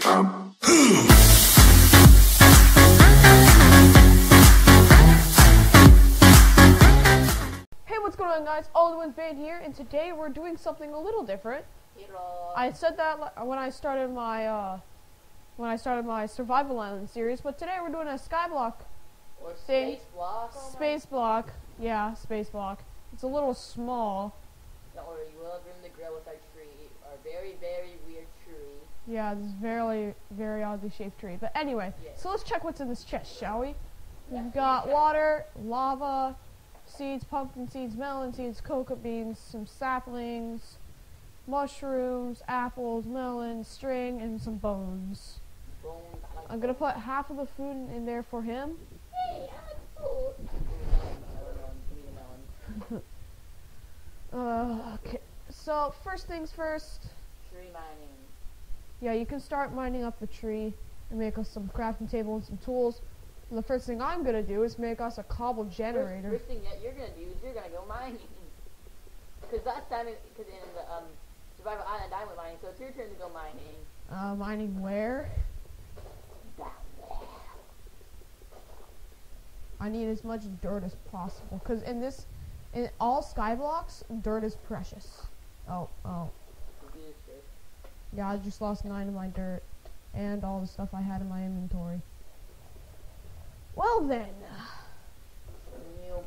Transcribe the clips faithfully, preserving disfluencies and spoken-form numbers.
What's going on, guys? All the Ones Band here, and today we're doing something a little different. Hello. I said that when I started my uh, when I started my Survival Island series, but today we're doing a skyblock or thing. Space block. Oh space block, yeah, space block. It's a little small. Don't worry, you will have room to grow with our tree, our very, very weird tree. Yeah, this very, very oddly shaped tree. But anyway, yes. So let's check what's in this chest, shall we? Yeah, We've got water, lava, seeds, pumpkin seeds, melon seeds, cocoa beans, some saplings, mushrooms, apples, melon, string, and some bones. Bones. Like I'm gonna put half of the food in, in there for him. Hey, I like food. uh, okay. So first things first. Tree mining. Yeah, you can start mining up the tree and make us some crafting table and some tools. And the first thing I'm gonna do is make us a cobble generator. First, first thing that you're gonna do is you're gonna go mining. Because last time, because in the um, Survival Island I went mining, so it's your turn to go mining. Uh, mining where? Down there. I need as much dirt as possible, because in this, in all skyblocks, dirt is precious. Oh, oh. Do this first. Yeah, I just lost nine of my dirt, and all the stuff I had in my inventory. Well then. Nope.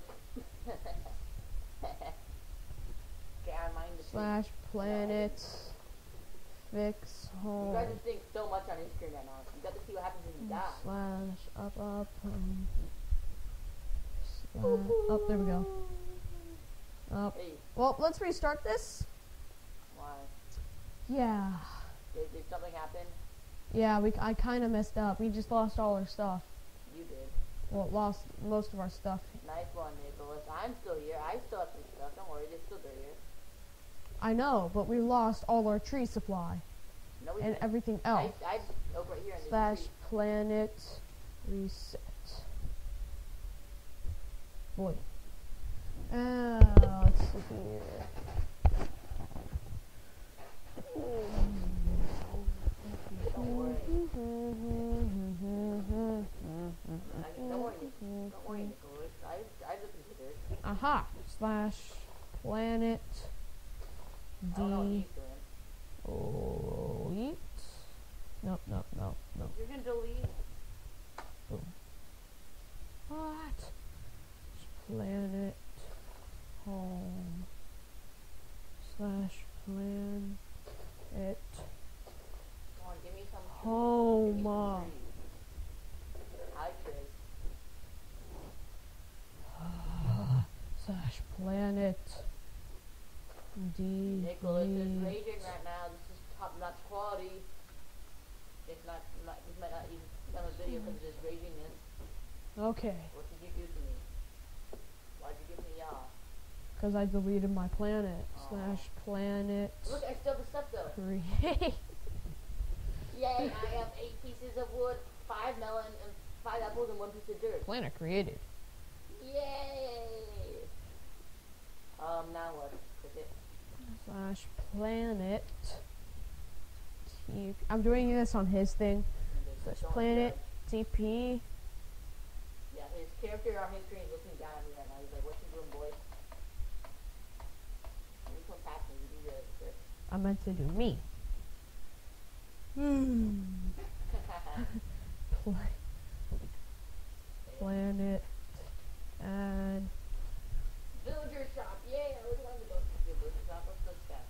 Okay, I mined the Slash planet fix You home. guys are seeing so much on your screen right now. You got to see what happens when you die. Slash up up um, slash, up there we go. Up. Hey, Well, let's restart this. why? Yeah. Did, did something happen? Yeah, we I kind of messed up. We just lost all our stuff. You did. Well, lost most of our stuff. Nice one, Nicholas. I'm still here. I still have some stuff. Don't worry, there's still dirt here. I know, but we lost all our tree supply No, we and didn't. everything I, else. I over here in this Slash tree. planet reset. Boy. Uh, let's see here. Don't worry. I, don't worry, don't worry, Nicholas. I, I looked into this. Aha! Slash planet I don't know what D. he's doing. Delete. Nope, nope, nope, nope. You're gonna delete. What? Planet home slash plan it Come on, give me some. home. Give me some trees. Hi, Chris. Slash planet D. Nicholas is raging right now. This is top-notch quality. If not, not, this might not even be on the video because of his ragingness. Okay, What did you do to me? Why'd you give me y'all? because I deleted my planet. Aw. Slash planet Look, I still have the stuff though. create. Yay! I have eight pieces of wood, five melon, and five apples, and one piece of dirt. Planet created. Yay! Um, now what? Click it. Slash planet. T- I'm doing this on his thing. And there's Slash don't planet judge. T P. Yeah, his character on his screen is looking down at me right now. He's like, "What you doing, boy?" This what's happening. You do realize this, I meant to do me. Hmm. right? Pla- planet and Villager shop. Yay! I really wanted to go to the villager shop. Let's go check.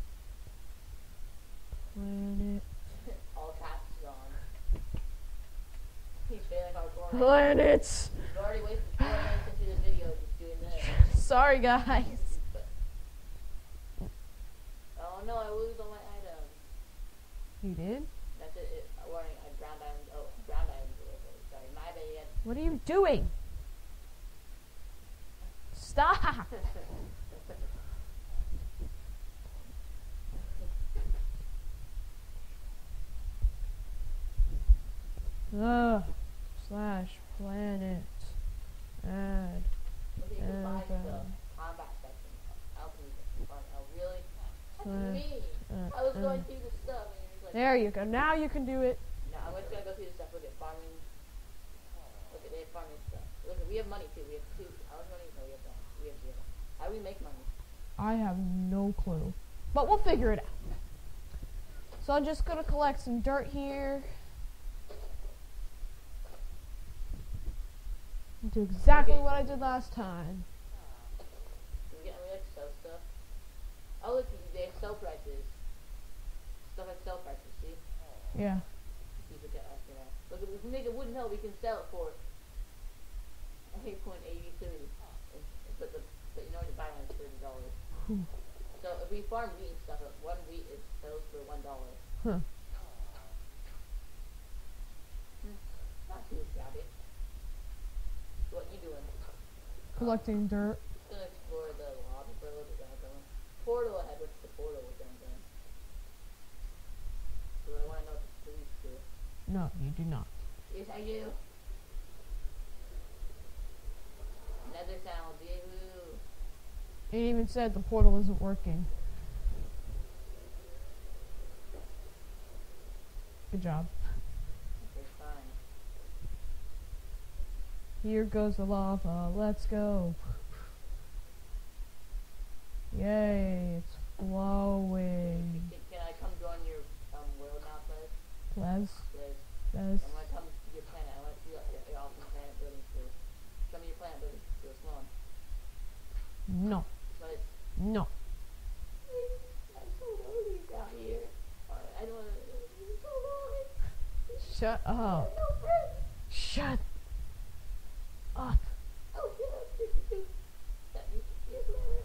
planet All caps on. He's failing hardcore. planets. We've already wasted four minutes into the video just doing this. Sorry, guys. Oh no, I lose all my items. You did? That's it. it warning, I ground items. Oh, ground items. Sorry, my bad. What are you doing? Stop. Ugh. Slash planet add Okay, goodbye and to the um, combat section. Alchemy section. Oh, really? That's Slash me. uh, I was going uh, through the stuff and you're just like, There you go. Now you can do it. no, I'm just gonna go through the stuff. Look at farming. Look at they have farming stuff. Look, we have money too. We have two. How much money? No, we have that. We have zero. How do we make money? I have no clue. But we'll figure it out. So I'm just gonna collect some dirt here. Do exactly Okay. what I did last time. We get we like sell stuff. Oh look, they have sell prices. Stuff like sell prices. See? Yeah. See if we get us, you know. Look, if we make a wooden hill, we can sell it for eight point eighty three. But the but you know the buy one is thirty dollars. Hmm. So if we farm wheat and stuff, one wheat is sells for one dollar. Huh. Not too shabby. What you doing? Collecting dirt. Just gonna explore the lobby for a little bit. Going. Portal ahead. What's the portal we're going down? Do I want to know what the police do? No, you do not. Yes, I do. Nether sound, yahoo! It even said the portal isn't working. Good job. Okay, fine. Here goes the lava. Let's go. Yay, it's flowing. Can, can I come join your um world now, please? Please. Please. Please. I'm gonna come to your planet. I want to see your, your, your awesome planet building skills. Show me your planet building skills. Come on. No. Please. No. I'm so lonely down here. Alright, I don't wanna. I'm so lonely. Shut I up. have no friends. Shut up. Oh, shut up. That needs to be a planet.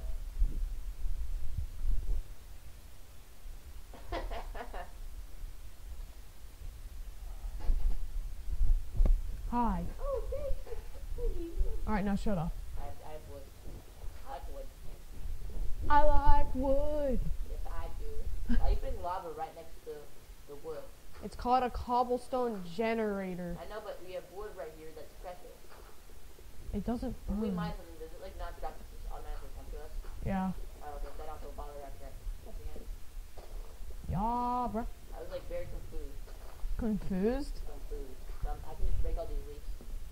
Hi. Oh, thanks. Alright, now shut up. I, I have wood. I like wood. I like wood. Yes, I do. Why are you putting lava right next to the wood? It's called a cobblestone generator. I know, but we have wood right here that's precious. It doesn't When we burn. mine something, does it like not drop it just automatically come to us? Yeah. Oh, okay, so I don't have to bother after pressing it. Yeah, bruh. I was like very confused. Confused? Confused. So I'm, I can just break all these leaves.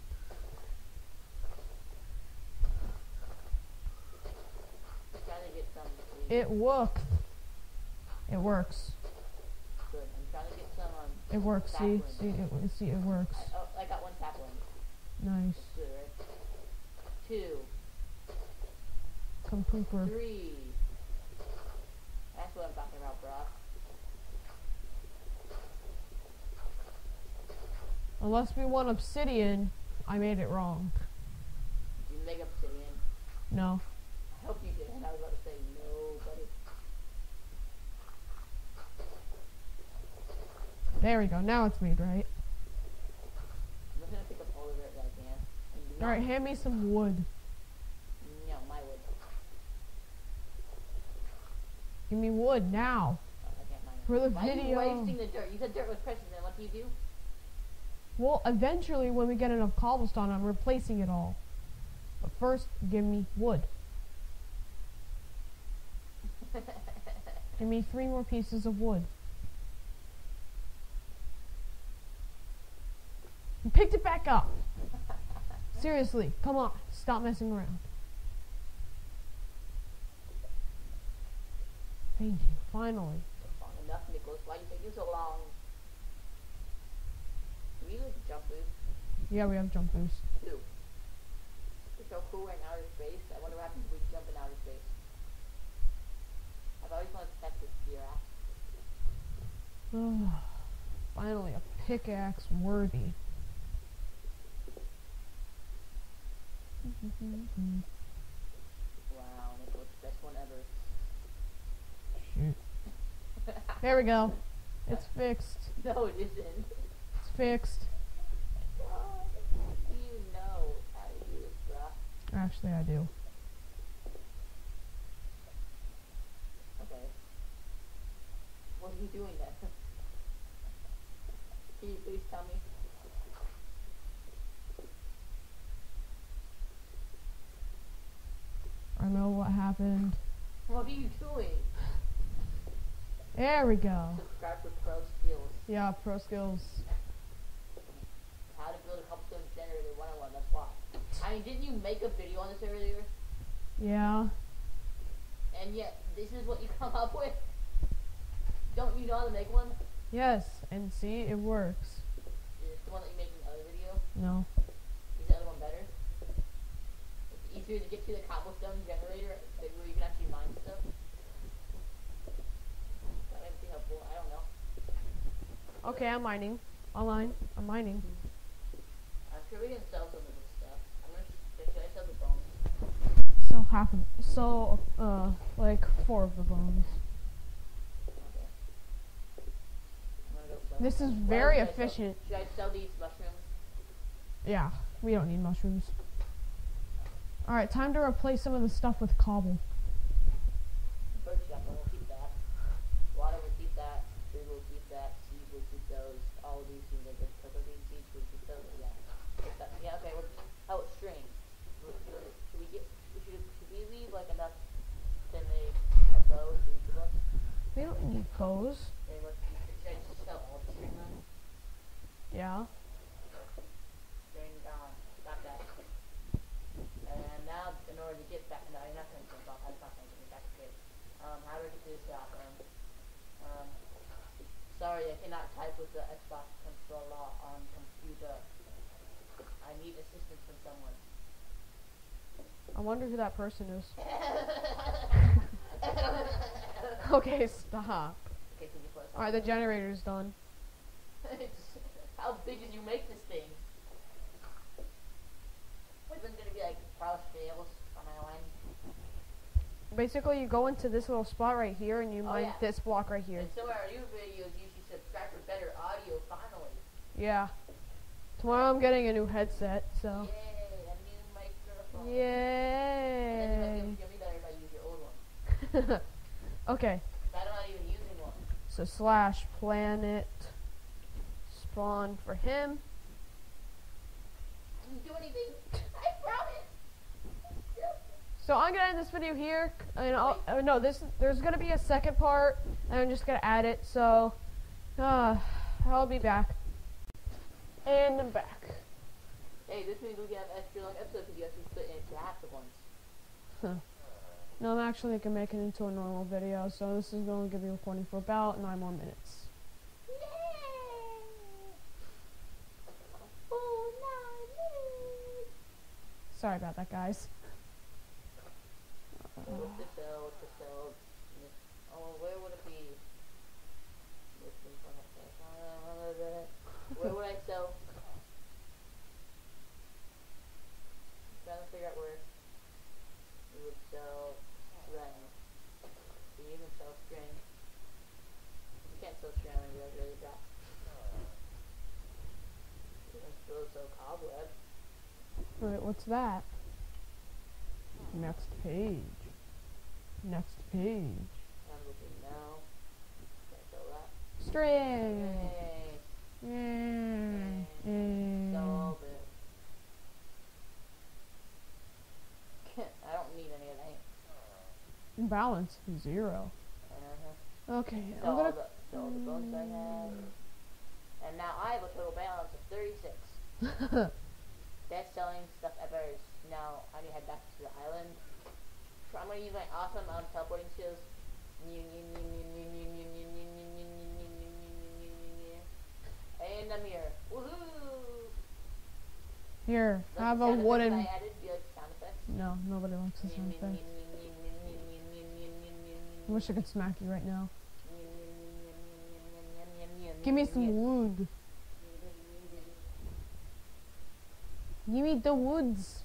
I'm trying to get some leaves. It works. It works. Good. I'm trying to get some um. It works. See, sapling. see, it, see, it works. I, oh, I got one sapling. Nice. That's good, right? Two. Come pooper. Three. That's what I'm talking about, bro. Unless we want obsidian, I made it wrong. Did you make obsidian? No. I hope you did. And I was about to say no, buddy. There we go. Now it's made, right? I'm just gonna pick up all the dirt that I can. And do Alright, not- hand me some wood. No, my wood. Give me wood now. Oh, I can't mine it. For the Why are you video. wasting the dirt? You said dirt was precious, and what do you do? Well, eventually, when we get enough cobblestone, I'm replacing it all. But first, give me wood. Give me three more pieces of wood. You picked it back up. Seriously, come on. Stop messing around. Thank you. Finally. Long enough, Nicholas. Why are you taking so long? Do we use jump boost? Yeah, we have jump boost. Two. It's so cool in outer space. I wonder what happens if we jump in outer space. I've always wanted to test this gear app. Finally, a pickaxe worthy. Wow, Nicholas, best one ever. Shoot. There we go. It's fixed. No, it isn't. It's fixed. God, do you know how to do this, bruh? Actually, I do. Okay. What are you doing then? Can you please tell me? I know what happened. What are you doing? There we go. Subscribe for pro skill. Yeah, pro skills. How to build a cobblestone generator one oh one, that's why. I mean, didn't you make a video on this earlier? Yeah. And yet, this is what you come up with? Don't you know how to make one? Yes, and see, it works. Is it the one that you made in the other video? No. Is the other one better? It's easier to get to the cobblestone generator like, where you can actually mine stuff? That might be helpful, I don't know. Okay, I'm mining. Online. I'm mining. I'm sure we can sell some of this stuff. I'm gonna, sh- should I sell the bones? So half of, so, uh, like four of the bones. Okay. I'm gonna go sell This is What very else should I sell? efficient. Should I sell these mushrooms? Yeah, we don't need mushrooms. Alright, time to replace some of the stuff with cobble. Birch shop, we'll keep that. Water will keep that. Food will keep that. Seeds will keep those. All of these seems like the cocoa bean seeds will keep those. Yeah. Keep that. Yeah, okay. We're, how about string? Should should we get? Should, should we leave like enough to make a bow for each of us? We don't need bows. Okay, what, should I just sell all the string then? Yeah. String gone. Got that. And now, in order to get back, no, you're not going to jump off. That's not going to get me back. Okay. Um, how do I get to this shop? Um, um, sorry, I cannot type with the Xbox controller on computer. I need assistance from someone. I wonder who that person is. Okay, stop. Okay, can you close? Alright, the generator's done. How big did you make this thing? Wasn't it gonna be like cross scales on my line? Basically, you go into this little spot right here, and you Oh, mine yeah. this block right here. And so our new videos, you should subscribe for better audio. Finally. Yeah. Tomorrow I'm getting a new headset, so. Yay! A new microphone. And then you might be able Yay. to hear me better if I use your old one. Okay, But I'm not even using one. so slash planet spawn for him. I didn't do anything. I promise. So I'm gonna end this video here, and I'll, uh, no, this there's gonna be a second part, and I'm just gonna add it. So, uh, I'll be back, and I'm back. Hey, this means we can have extra long episodes because you have to split it into half at once. Huh. No, I'm actually gonna make it into a normal video. So this is going to be recording for about nine more minutes. Oh, nine Sorry about that, guys. Uh, What to sell? What to sell? Oh, where would it be? Where would I sell? I'm trying to figure out where we would sell string. Can you even sell string? You can't sell string when you really drop. You can still sell cobweb. Wait, what's that? Next page. Next page. I'm looking now. Can't sell that. String. Yay. Mm. And sell Mm. all of it. I don't need any of that. Balance zero. Uh-huh. Okay, Sell I'm all gonna. the, sell all the bones I have. And now I have a total balance of thirty-six. Best selling stuff ever is now I need to head back to the island. So I'm gonna use my awesome um, teleporting skills. And I'm here. Woohoo! Here, Like have the a sound effects wooden. I added, do you like the sound effects? No, nobody likes the sound effects. I wish I could smack you right now. Give me some wood. Give me the woods.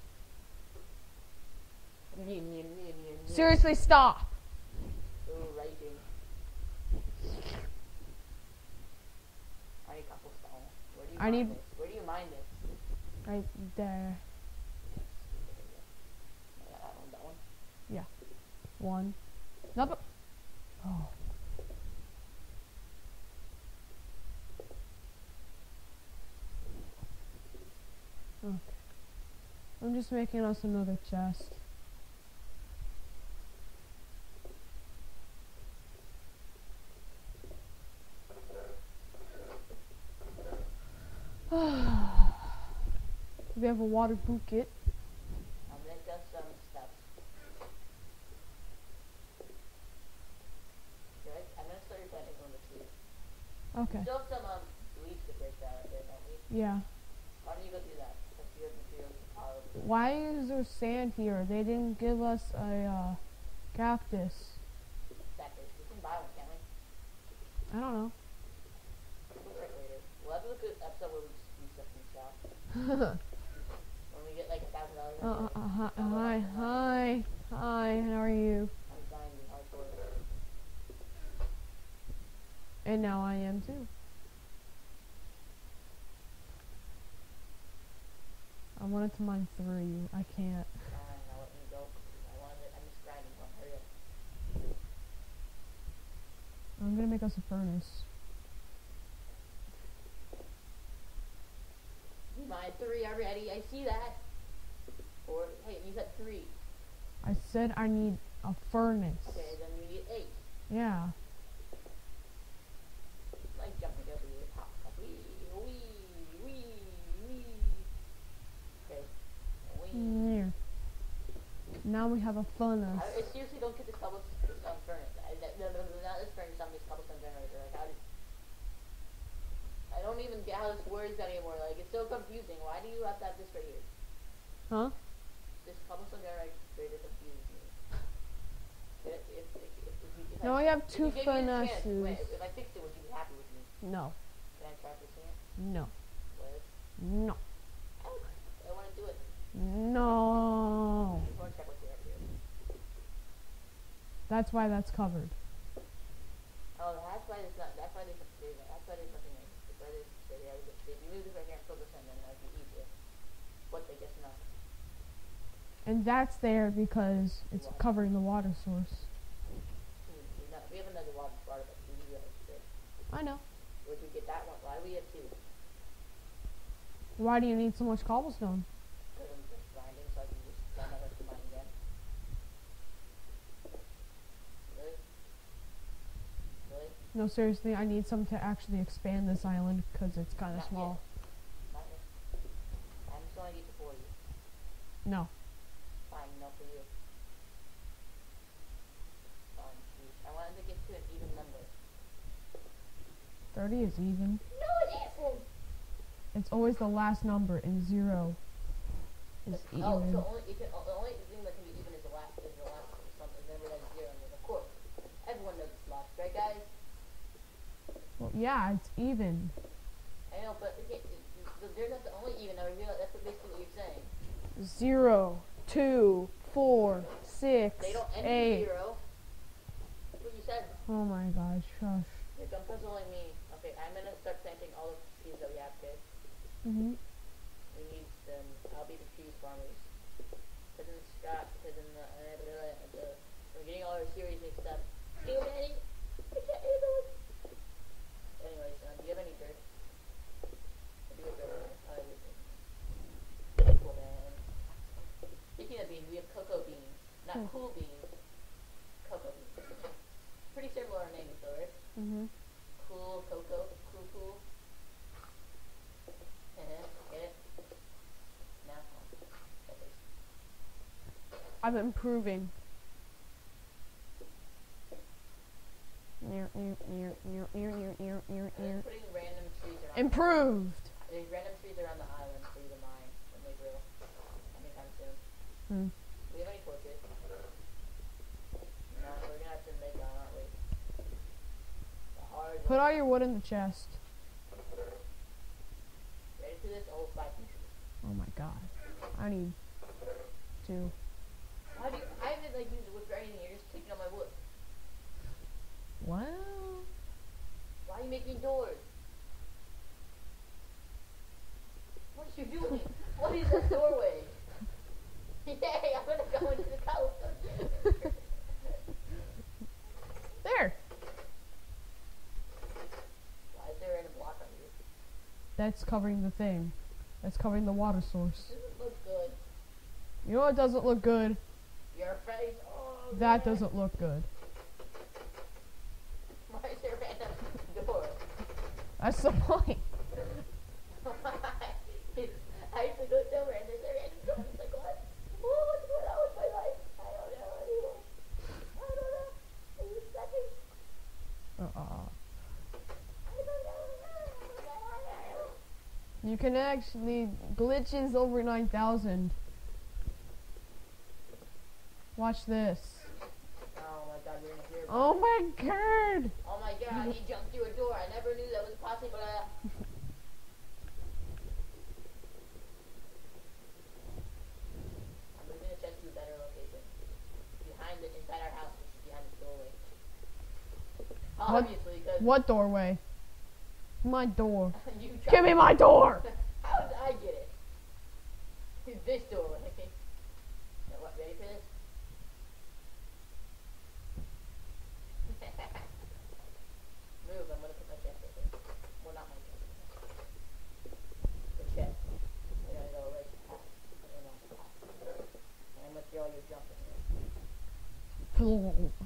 Seriously, stop. Oh, writing. I need cobblestone. Where do you I mine need- this? Where do you mine this? Right there. Yeah, that one, that one. One. Not but. Oh. Okay. I'm just making us another chest. We have a water bucket. I'll make us some stuff. Good. I'm gonna start replanting some of the trees. Okay. We still have some um, leaves to break down right there, don't we? Yeah. Why don't you go do that? Because you have materials to pile over there. Why is there sand here? They didn't give us a uh, cactus. Exactly. We can buy one, can't we? I don't know. We'll check later. We'll have to look at an episode where we just do stuff in the shop. When we get like a thousand dollars. Uh, uh, hi, hi, hi, hi, how are you? I'm dying to be hardcore. And now I am too. I wanted to mine three. I can't. Fine, now let me go. I wanted it. I'm just grinding one. Hurry up. I'm gonna make us a furnace. We mined three already. I see that. Or, hey, you said three. I said I need a furnace. Okay, then we need eight. Yeah. Like jumping over the top. Wee, wee, wee, wee. Okay. Wee. Here. Now we have a furnace. I, I seriously don't get this cobblestone furnace. I, no, no, no, not this furnace, on this cobblestone generator. Like, how did... I don't even get how this works anymore. Like, it's so confusing. Why do you have to have this right here? Huh? This cobblestone generator confuses me. If, if, if, if, if, if Now I, I have if two you gave me the chance, furnaces. wait, if I fixed it, would you be happy with me? No. Can I try fixing it? No. What? No. I, I want to do it. No. I just want to check what's here up here. That's why that's covered. Oh, that's why there's not. That's why there's. there's that's why there's nothing in. That's why there's. There, yeah, if you move this right here and fill this in, then that'd be easier. What they just know. And that's there because it's Why? covering the water source. Hmm, we, not, we have another water water, but we need it. I know. Where'd we get that one? Why do we have two? Why do you need so much cobblestone? Because I'm just grinding, so I can just grind my to mine again. Really? Really? No, seriously, I need some to actually expand this island because it's kind of Not small. Not yet. I'm just going to get to forty. No. Fine, no for you. Fine, geez. I wanted to get to an even number. thirty is even. No, it isn't! It's always the last number, and zero is But- Oh, even. so only, it can, the only thing that can be even is the last, is the last something, number that's zero. And of course, everyone knows it's lost, right, guys? Well, yeah, it's even. I know, but it, it, it, they're not the only even number. You know, that's what basically what you're saying. Zero, two, four, six, They don't end in eight. zero. That's what you said. Oh my gosh, shush. Here, don't puzzling me. Okay, I'm gonna start planting all the trees that we have, okay? Mhm. We need some. I'll be the trees farmers. Because in Scott, because in the, uh, the, the, we're getting all our series mixed up. Too many. I can't handle it. Anyways, um, do you have any dirt? I do have dirt. I have everything. Cool, man. Speaking of beans, we have cocoa beans. Not Hmm. cool beans. Cocoa beans. Pretty similar names, though, right? Mhm. Cool, cocoa, cool, cool. Uh-huh, get it? Now, oh, okay. I'm improving. Near, near, near, near, near, near, near, near, I'm near. just putting random trees around. Improved. There's random trees around the island for you to mine when they grow. Anytime soon. Hmm. Do we have any torches? No, we're gonna have to make one, aren't we? The hard Put one. all your wood in the chest. Ready for this? Oh, five pieces. Oh my god. I need two. How do you, I haven't like used wood for anything, you're just taking all my wood. Well, Why are you making doors? What are you doing? What is that doorway? Yay, I'm gonna go into the cobblestone. there. Why is there a block on you? That's covering the thing. That's covering the water source. Doesn't look good. You know what doesn't look good? Your face. Oh, That man. doesn't look good. Why is there a random door? That's the point. It's I used to go somewhere and there's a random door. It's like, what? Oh, what's going on with my life? I don't know anymore. I don't know. Are you sucking? Uh-uh. I don't know. You can actually glitches over nine thousand. Watch this. Oh my god, you're in here. Oh my god! Oh my god, he jumped through a door. I never knew that was possible. I'm moving the chest to a better location. Behind the, inside our house, which is behind this doorway. Obviously, because What doorway? My door. you Give me my door! How did I get it? To this doorway. Now, what, ready for this? Move, I'm gonna put my chest right there. Well, not my chest. The chest. I gotta go right past. I don't know. And I'm gonna throw your jump in here.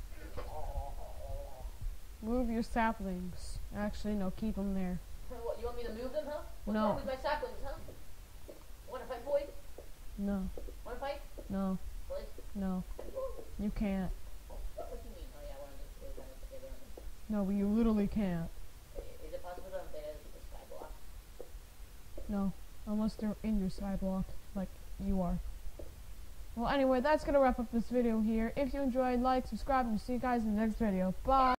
Move your saplings. Actually, no, keep them there. What, you want me to move them, huh? What's No. wrong with my saplings, huh? Wanna fight, boy? No, Wanna fight? no, Boy? no. You can't. What, what do you mean? Oh yeah, I wanna just stay kind of together on this. No, but you literally can't. Is it possible to update it with the sky block? No, unless they're in your skyblock, like you are. Well, anyway, that's gonna wrap up this video here. If you enjoyed, like, subscribe, and see you guys in the next video. Bye!